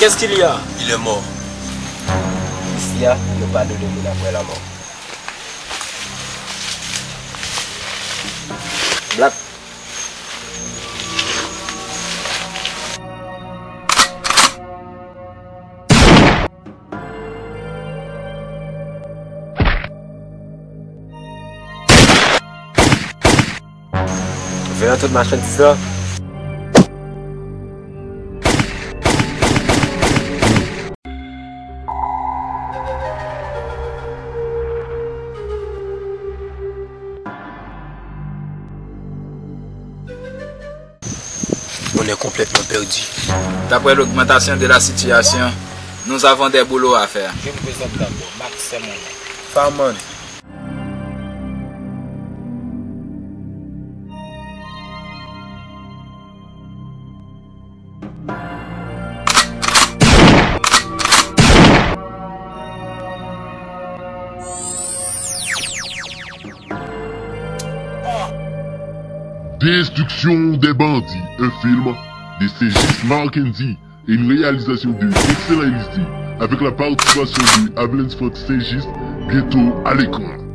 Qu'est-ce qu'il y a? Il est mort. Ici, nous parlons de nous après la mort. Black. Viens toute ma chaîne, ça. On est complètement perdu. D'après l'augmentation de la situation, nous avons des boulots à faire. Je me présente d'abord, Max, c'est mon nom. Farman. Destruction des bandits, un film de Ségis Mackenzie et une réalisation de Excellent Listy avec la participation de Ablens Fox Ségis bientôt à l'écran.